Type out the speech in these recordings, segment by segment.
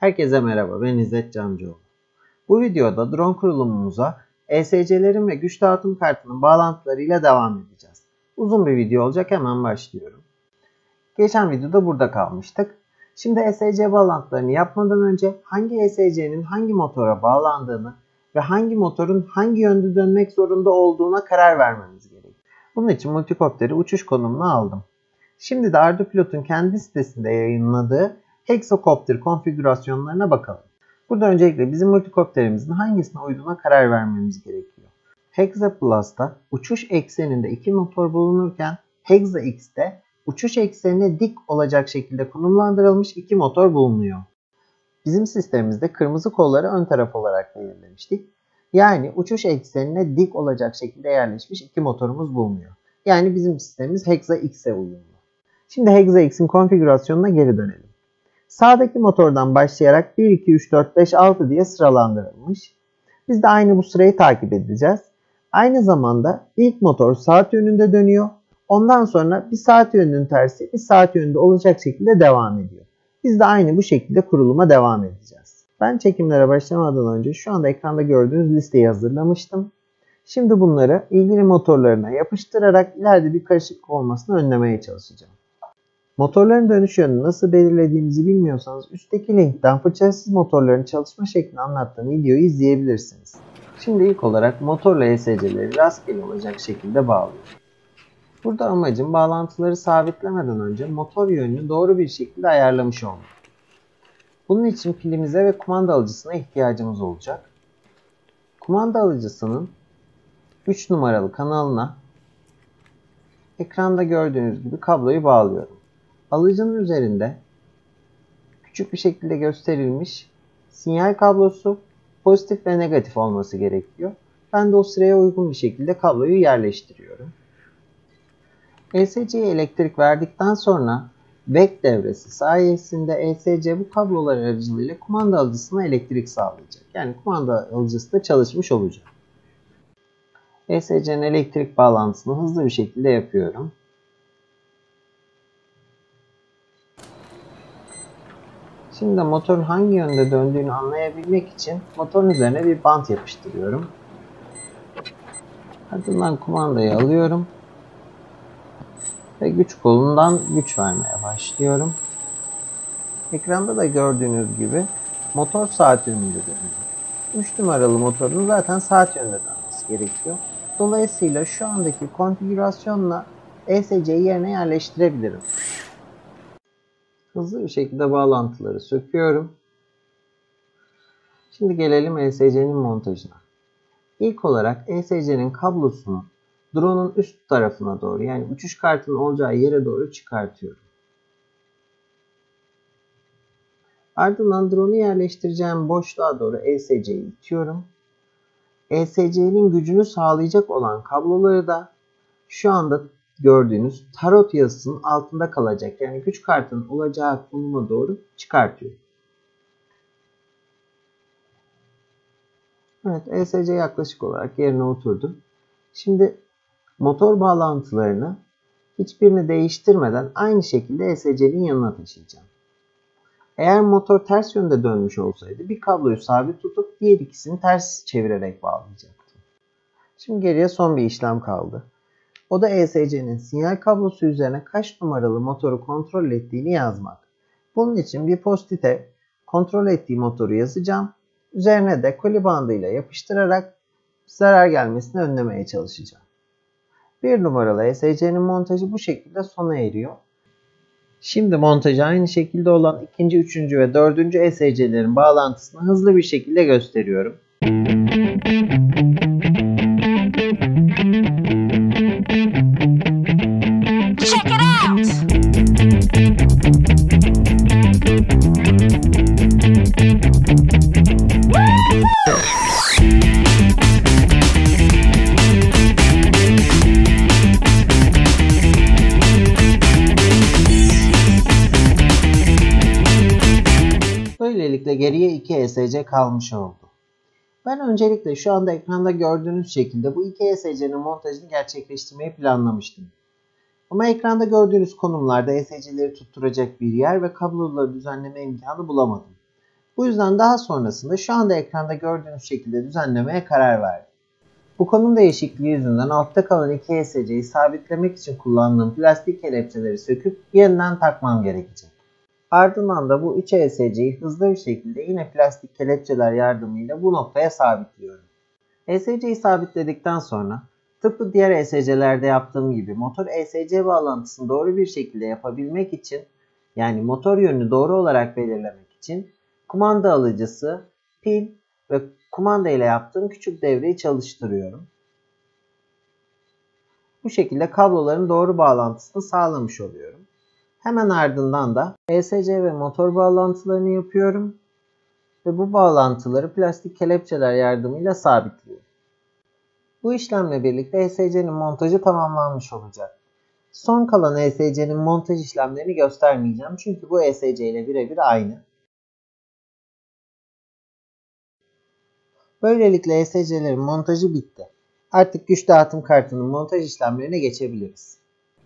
Herkese merhaba, ben İzzet Camcıoğlu. Bu videoda drone kurulumumuza ESC'lerin ve güç dağıtım kartının bağlantılarıyla devam edeceğiz. Uzun bir video olacak, hemen başlıyorum. Geçen videoda burada kalmıştık. Şimdi ESC bağlantılarını yapmadan önce hangi ESC'nin hangi motora bağlandığını ve hangi motorun hangi yönde dönmek zorunda olduğuna karar vermemiz gerekiyor. Bunun için multikopteri uçuş konumuna aldım. Şimdi de ArduPilot'un kendi sitesinde yayınladığı Hexacopter konfigürasyonlarına bakalım. Burada öncelikle bizim multikopterimizin hangisine uyduğuna karar vermemiz gerekiyor. HexaPlus'ta uçuş ekseninde iki motor bulunurken HexaX'te uçuş eksenine dik olacak şekilde konumlandırılmış iki motor bulunuyor. Bizim sistemimizde kırmızı kolları ön taraf olarak belirlemiştik. Yani uçuş eksenine dik olacak şekilde yerleşmiş iki motorumuz bulunuyor. Yani bizim sistemimiz HexaX'e uyumlu. Şimdi HexaX'in konfigürasyonuna geri dönelim. Sağdaki motordan başlayarak 1, 2, 3, 4, 5, 6 diye sıralandırılmış. Biz de aynı bu sırayı takip edeceğiz. Aynı zamanda ilk motor saat yönünde dönüyor. Ondan sonra bir saat yönünün tersi bir saat yönünde olacak şekilde devam ediyor. Biz de aynı bu şekilde kuruluma devam edeceğiz. Ben çekimlere başlamadan önce şu anda ekranda gördüğünüz listeyi hazırlamıştım. Şimdi bunları ilgili motorlarına yapıştırarak ileride bir karışıklık olmasını önlemeye çalışacağım. Motorların dönüş yönünü nasıl belirlediğimizi bilmiyorsanız üstteki linkten fırçasız motorların çalışma şeklini anlattığım videoyu izleyebilirsiniz. Şimdi ilk olarak motorla ESC'leri rastgele olacak şekilde bağlıyorum. Burada amacım bağlantıları sabitlemeden önce motor yönünü doğru bir şekilde ayarlamış olmak. Bunun için pilimize ve kumanda alıcısına ihtiyacımız olacak. Kumanda alıcısının 3 numaralı kanalına ekranda gördüğünüz gibi kabloyu bağlıyorum. Alıcının üzerinde küçük bir şekilde gösterilmiş sinyal kablosu pozitif ve negatif olması gerekiyor. Ben de o sıraya uygun bir şekilde kabloyu yerleştiriyorum. ESC'ye elektrik verdikten sonra back devresi sayesinde ESC bu kablolar aracılığıyla kumanda alıcısına elektrik sağlayacak. Yani kumanda alıcısı da çalışmış olacak. ESC'nin elektrik bağlantısını hızlı bir şekilde yapıyorum. Şimdi motorun hangi yönde döndüğünü anlayabilmek için motorun üzerine bir bant yapıştırıyorum. Ardından kumandayı alıyorum. Ve güç kolundan güç vermeye başlıyorum. Ekranda da gördüğünüz gibi motor saat yönünde dönüyor. 3 numaralı motorun zaten saat yönünde dönmesi gerekiyor. Dolayısıyla şu andaki konfigürasyonla ESC'yi yerine yerleştirebilirim. Hızlı bir şekilde bağlantıları söküyorum. Şimdi gelelim ESC'nin montajına. İlk olarak ESC'nin kablosunu drone'un üst tarafına doğru, yani uçuş kartının olacağı yere doğru çıkartıyorum. Ardından drone'u yerleştireceğim boşluğa doğru ESC'yi itiyorum. ESC'nin gücünü sağlayacak olan kabloları da şu anda gördüğünüz tarot yazısının altında kalacak, yani güç kartının olacağı konuma doğru çıkartıyorum. Evet, ESC yaklaşık olarak yerine oturdu. Şimdi motor bağlantılarını hiçbirini değiştirmeden aynı şekilde ESC'nin yanına taşıyacağım. Eğer motor ters yönde dönmüş olsaydı bir kabloyu sabit tutup diğer ikisini ters çevirerek bağlayacaktım. Şimdi geriye son bir işlem kaldı. O da ESC'nin sinyal kablosu üzerine kaç numaralı motoru kontrol ettiğini yazmak. Bunun için bir post-it'e kontrol ettiği motoru yazacağım. Üzerine de koli bandıyla yapıştırarak zarar gelmesini önlemeye çalışacağım. 1 numaralı ESC'nin montajı bu şekilde sona eriyor. Şimdi montajı aynı şekilde olan 2., 3. ve 4. ESC'lerin bağlantısını hızlı bir şekilde gösteriyorum. Check it out! Böylelikle geriye 2 ESC kalmış oldu. Ben öncelikle şu anda ekranda gördüğünüz şekilde bu 2 ESC'nin montajını gerçekleştirmeyi planlamıştım. Ama ekranda gördüğünüz konumlarda ESC'leri tutturacak bir yer ve kabloları düzenleme imkanı bulamadım. Bu yüzden daha sonrasında şu anda ekranda gördüğünüz şekilde düzenlemeye karar verdim. Bu konum değişikliği yüzünden altta kalan iki ESC'yi sabitlemek için kullandığım plastik kelepçeleri söküp yeniden takmam gerekecek. Ardından da bu 3 ESC'yi hızlı bir şekilde yine plastik kelepçeler yardımıyla bu noktaya sabitliyorum. ESC'yi sabitledikten sonra tıpkı diğer ESC'lerde yaptığım gibi motor ESC bağlantısını doğru bir şekilde yapabilmek için, yani motor yönünü doğru olarak belirlemek için kumanda alıcısı, pil ve kumanda ile yaptığım küçük devreyi çalıştırıyorum. Bu şekilde kabloların doğru bağlantısını sağlamış oluyorum. Hemen ardından da ESC ve motor bağlantılarını yapıyorum ve bu bağlantıları plastik kelepçeler yardımıyla sabitliyorum. Bu işlemle birlikte ESC'nin montajı tamamlanmış olacak. Son kalan ESC'nin montaj işlemlerini göstermeyeceğim çünkü bu ESC ile birebir aynı. Böylelikle ESC'lerin montajı bitti. Artık güç dağıtım kartının montaj işlemlerine geçebiliriz.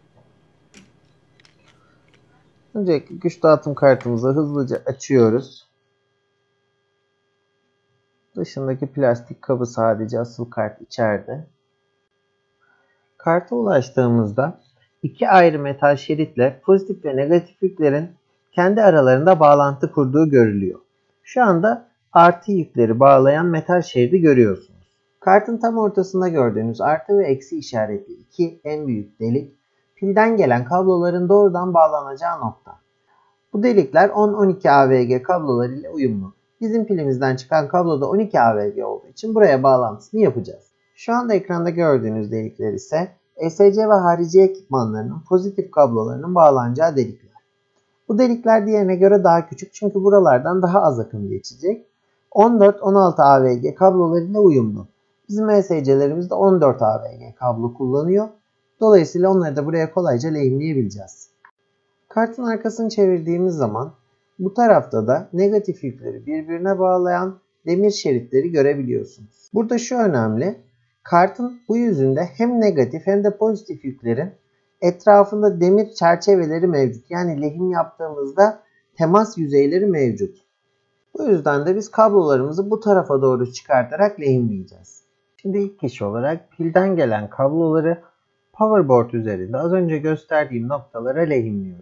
Öncelikle güç dağıtım kartımızı hızlıca açıyoruz. Dışındaki plastik kabı sadece, asıl kart içeride. Karta ulaştığımızda iki ayrı metal şeritle pozitif ve negatif yüklerin kendi aralarında bağlantı kurduğu görülüyor. Şu anda artı yükleri bağlayan metal şeridi görüyorsunuz. Kartın tam ortasında gördüğünüz artı ve eksi işaretli iki en büyük delik, pilden gelen kabloların doğrudan bağlanacağı nokta. Bu delikler 10-12 AVG kabloları ile uyumlu. Bizim pilimizden çıkan kablo da 12 AVG olduğu için buraya bağlantısını yapacağız. Şu anda ekranda gördüğünüz delikler ise ESC ve harici ekipmanlarının pozitif kablolarının bağlanacağı delikler. Bu delikler diğerine göre daha küçük çünkü buralardan daha az akım geçecek. 14-16 AVG kablolarıyla uyumlu. Bizim ESC'lerimiz de 14 AVG kablo kullanıyor. Dolayısıyla onları da buraya kolayca lehimleyebileceğiz. Kartın arkasını çevirdiğimiz zaman bu tarafta da negatif yükleri birbirine bağlayan demir şeritleri görebiliyorsunuz. Burada şu önemli. Kartın bu yüzünde hem negatif hem de pozitif yüklerin etrafında demir çerçeveleri mevcut. Yani lehim yaptığımızda temas yüzeyleri mevcut. Bu yüzden de biz kablolarımızı bu tarafa doğru çıkartarak lehimleyeceğiz. Şimdi ilk iş olarak pilden gelen kabloları powerboard üzerinde az önce gösterdiğim noktalara lehimliyoruz.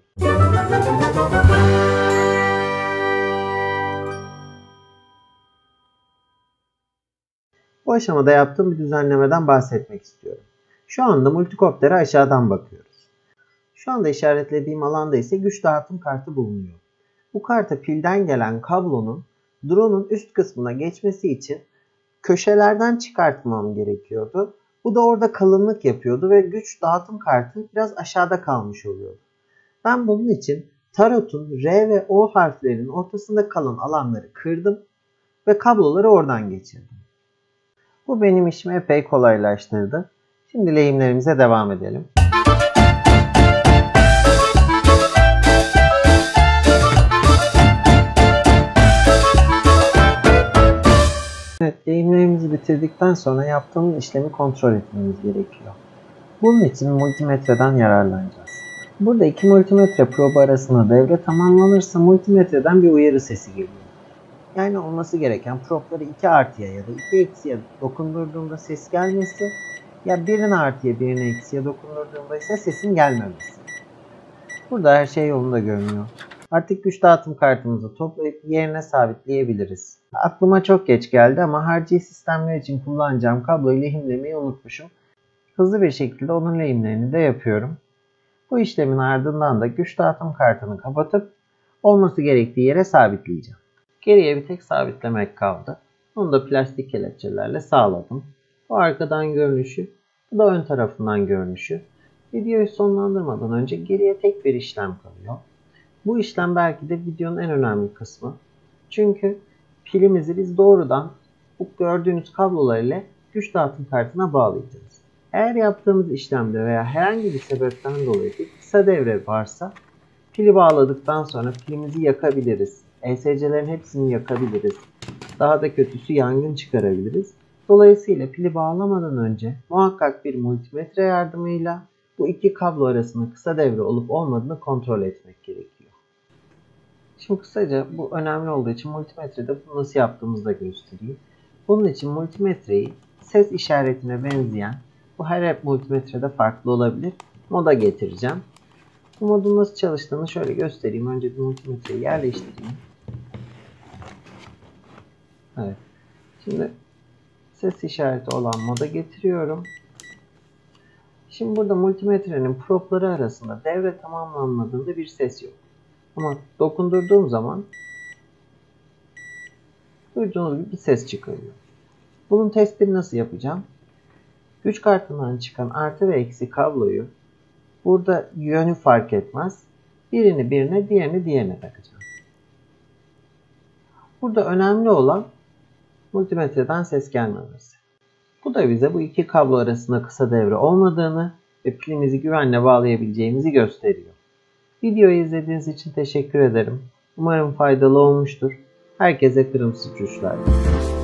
Bu aşamada yaptığım bir düzenlemeden bahsetmek istiyorum. Şu anda multikoptere aşağıdan bakıyoruz. Şu anda işaretlediğim alanda ise güç dağıtım kartı bulunuyor. Bu karta pilden gelen kablonun drone'un üst kısmına geçmesi için köşelerden çıkartmam gerekiyordu. Bu da orada kalınlık yapıyordu ve güç dağıtım kartı biraz aşağıda kalmış oluyordu. Ben bunun için tarotun R ve O harflerinin ortasında kalan alanları kırdım ve kabloları oradan geçirdim. Bu benim işimi epey kolaylaştırdı. Şimdi lehimlerimize devam edelim. Evet, lehimlerimizi bitirdikten sonra yaptığımız işlemi kontrol etmemiz gerekiyor. Bunun için multimetreden yararlanacağız. Burada iki multimetre probu arasında devre tamamlanırsa multimetreden bir uyarı sesi geliyor. Yani olması gereken probları 2 artıya ya da 2 eksiye dokundurduğumda ses gelmesi, ya birine artıya birine eksiye dokundurduğumda ise sesin gelmemesi. Burada her şey yolunda görünüyor. Artık güç dağıtım kartımızı toplayıp yerine sabitleyebiliriz. Aklıma çok geç geldi ama harici sistemler için kullanacağım kabloyu lehimlemeyi unutmuşum. Hızlı bir şekilde onun lehimlerini de yapıyorum. Bu işlemin ardından da güç dağıtım kartını kapatıp olması gerektiği yere sabitleyeceğim. Geriye bir tek sabitlemek kaldı. Onu da plastik kelepçelerle sağladım. Bu arkadan görünüşü, bu da ön tarafından görünüşü. Videoyu sonlandırmadan önce geriye tek bir işlem kalıyor. Bu işlem belki de videonun en önemli kısmı. Çünkü pilimizi biz doğrudan bu gördüğünüz kablolar ile güç dağıtım kartına bağlayacağız. Eğer yaptığımız işlemde veya herhangi bir sebepten dolayı bir kısa devre varsa pili bağladıktan sonra pilimizi yakabiliriz. ESC'lerin hepsini yakabiliriz. Daha da kötüsü yangın çıkarabiliriz. Dolayısıyla pili bağlamadan önce muhakkak bir multimetre yardımıyla bu iki kablo arasında kısa devre olup olmadığını kontrol etmek gerekiyor. Şimdi kısaca bu önemli olduğu için multimetrede bunu nasıl yaptığımızı da göstereyim. Bunun için multimetreyi ses işaretine benzeyen, bu her multimetrede farklı olabilir, moda getireceğim. Bu modun nasıl çalıştığını şöyle göstereyim. Önce bir multimetreyi yerleştireyim. Evet. Şimdi ses işareti olan moda getiriyorum. Şimdi burada multimetrenin propları arasında devre tamamlanmadığında bir ses yok. Ama dokundurduğum zaman duyduğunuz gibi bir ses çıkarıyor. Bunun testini nasıl yapacağım? Güç kartından çıkan artı ve eksi kabloyu burada yönü fark etmez. Birini birine, diğerini diğerine takacağım. Burada önemli olan multimetreden ses gelmemesi. Bu da bize bu iki kablo arasında kısa devre olmadığını ve pilimizi güvenle bağlayabileceğimizi gösteriyor. Videoyu izlediğiniz için teşekkür ederim. Umarım faydalı olmuştur. Herkese kırmızı uçuşlar.